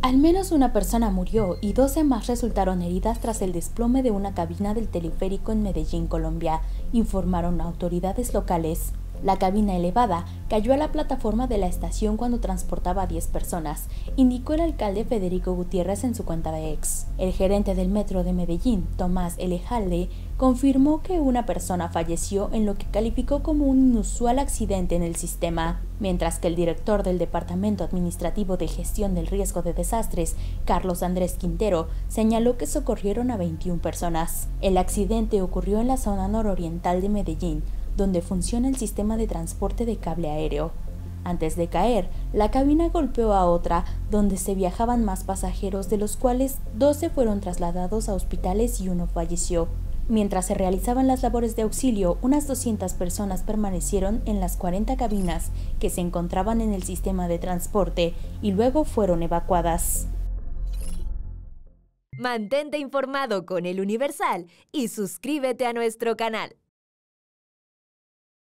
Al menos una persona murió y 12 más resultaron heridas tras el desplome de una cabina del teleférico en Medellín, Colombia, informaron autoridades locales. La cabina elevada cayó a la plataforma de la estación cuando transportaba a 10 personas, indicó el alcalde Federico Gutiérrez en su cuenta de X. El gerente del metro de Medellín, Tomás Elejalde, confirmó que una persona falleció en lo que calificó como un inusual accidente en el sistema, mientras que el director del Departamento Administrativo de Gestión del Riesgo de Desastres, Carlos Andrés Quintero, señaló que socorrieron a 21 personas. El accidente ocurrió en la zona nororiental de Medellín, donde funciona el sistema de transporte de cable aéreo. Antes de caer, la cabina golpeó a otra, donde se viajaban más pasajeros, de los cuales 12 fueron trasladados a hospitales y uno falleció. Mientras se realizaban las labores de auxilio, unas 200 personas permanecieron en las 40 cabinas que se encontraban en el sistema de transporte y luego fueron evacuadas. Mantente informado con El Universal y suscríbete a nuestro canal.